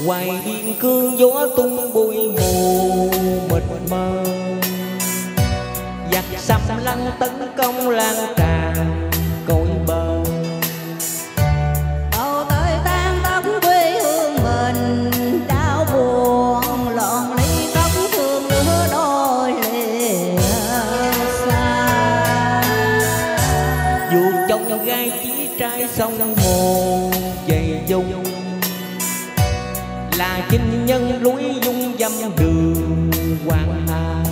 Hoài biên cương gió tung bụi mù mịt mờ, giặc xâm lăng tấn công lan tràn cội bờ. Bầu tới tan tóc quê hương mình, đau buồn lọn ly tóc thương lứa đôi lìa xa. Dù trong gai chí trai sông hồ dày dung, là chinh nhân lối dung dâm đường hoàng hà.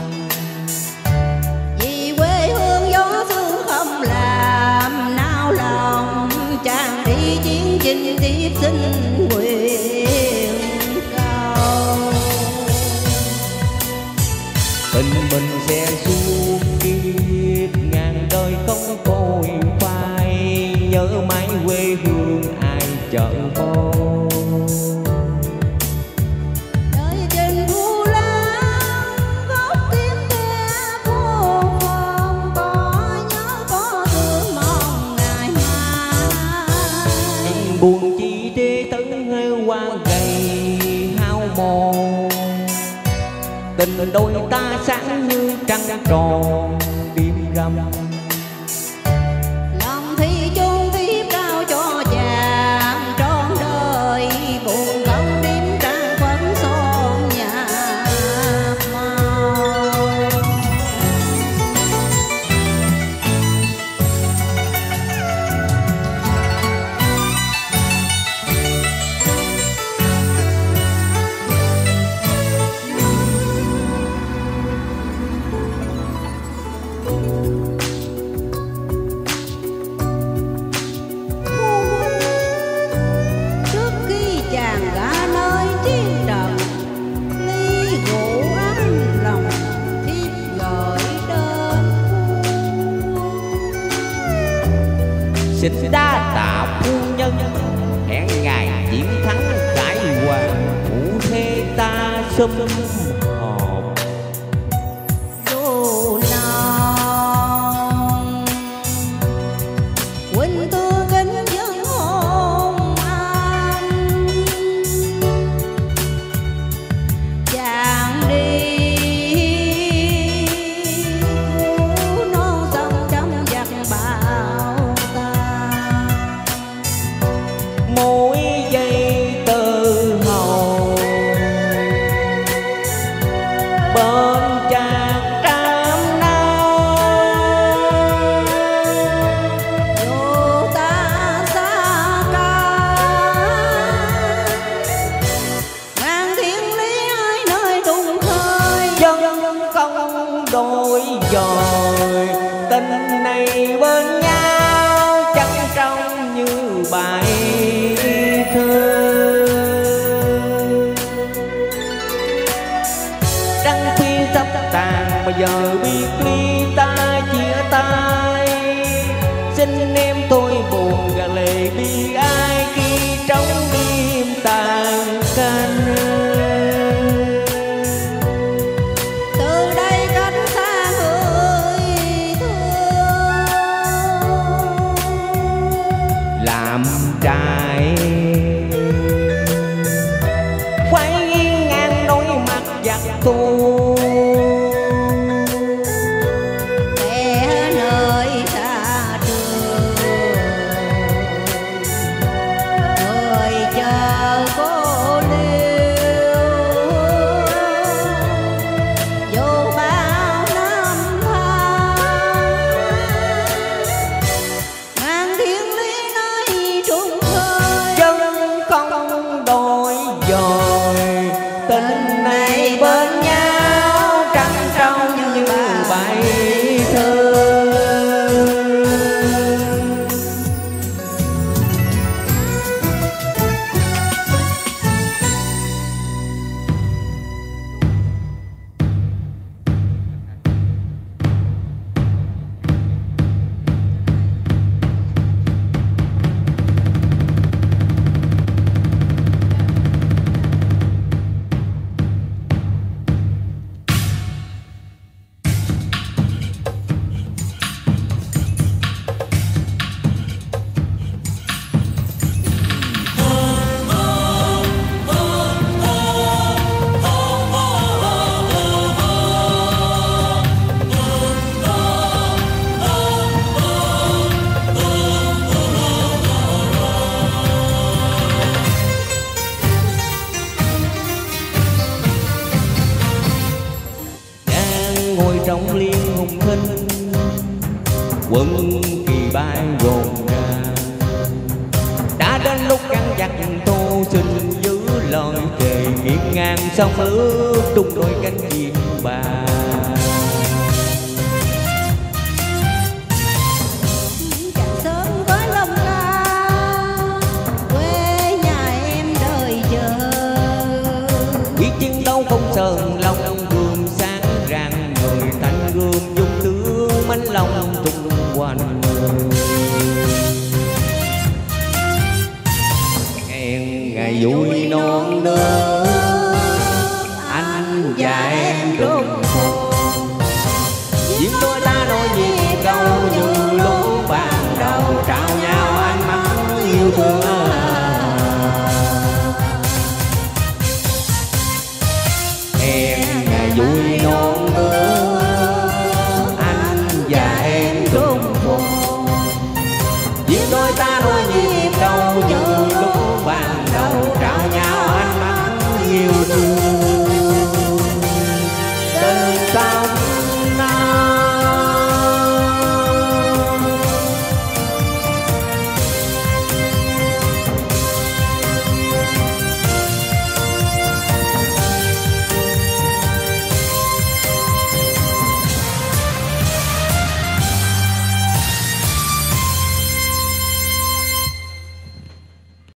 Vì quê hương gió sương không làm nao lòng, chàng đi chiến chinh tiếp xin nguyện cầu. Tình mình sẽ suốt kiếp ngàn đời không phôi phai, nhớ mãi quê hương ai chợ mong. Buồn chi đê tấn hơi hoa gầy hao mòn, tình đôi ta sáng như trăng tròn đêm rằm. Lòng thi chôn tiếp trao cho chàng trọn đời, buồn không đêm trăng phấn son nhạt màu. Xin đa tạ phu nhân, hẹn ngày chiến thắng khải hoàng, phụ thê ta sum họp. Dù non huynh tương kính dân hôn anh, chàng đi non sông trong giặc bão ta. Mỗi giây tự hào bên chàng trăm năm, dù ta xa cách ngàn thiên lý hai nơi đụng khơi. dân công đôi dời, tình này bên nhau chẳng trong như bài thơ. Trăng khuya sắp tàn mà giờ biết ly ta chia tay, xin em tôi buồn gạt lệ bi ai khi trong đêm tàn canh. Từ đây cách xa người thương, làm trai quay ngang đôi mặt giặc thù, kẻ nơi xa trường người chờ cô liêu. Dù bao năm tháng ngàn thiên lý nơi trùng khơi, dân đã đến lúc căn dặn tô xin giữ lời thề nghiêng ngang sông lướt tung đôi cánh chim bà. Chiến đấu không sờn lòng gươm sáng rạng người thanh gươm dung tướng mãnh lòng tung quanh hẹn ngày vui non nớt anh và em trùng phùng diễn đôi ta đôi nhịp câu như lúc ban đầu trao nhau ánh mắt yêu thương.